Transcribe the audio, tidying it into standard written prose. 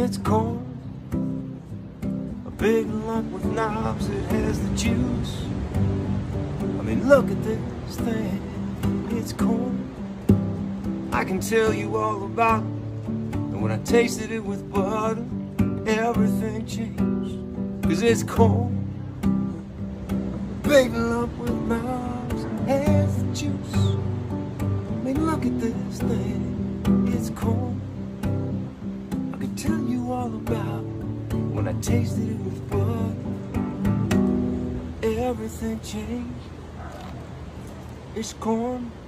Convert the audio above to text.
It's corn, a big lump with knobs. It has the juice. I mean, look at this thing. It's corn. I can tell you all about it. And when I tasted it with butter, everything changed. 'Cause it's corn, a big lump with knobs. It has the juice. I mean, look at this thing. It's corn. I can tell you all about it. When I tasted it with butter, everything changed. It's corn.